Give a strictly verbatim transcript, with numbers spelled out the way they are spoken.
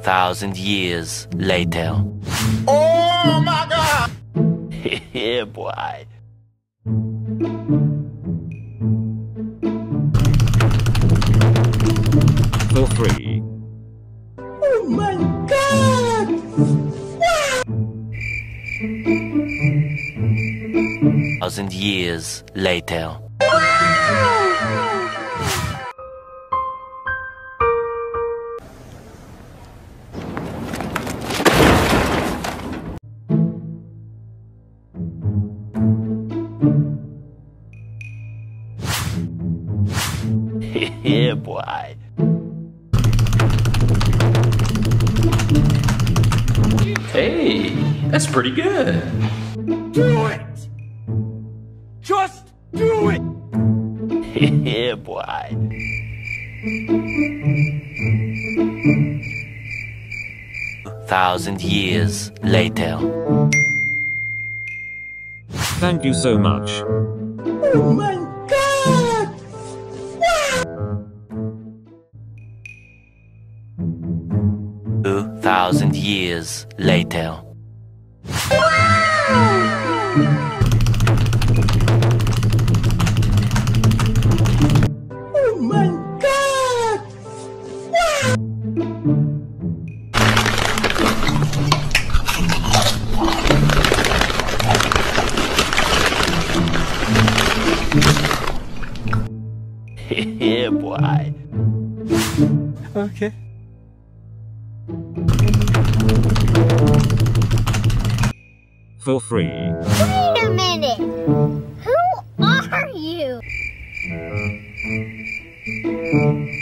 Thousand years later. Oh my God! Yeah, boy. For free. Oh my God! Thousand years later. Yeah, boy. Hey, that's pretty good. Do it! Just do it! Yeah, boy. Thousand years later. Thank you so much. Oh my God! Two thousand years later. Oh my God! Yeah, boy. Okay. For free. Wait a minute! Who are you?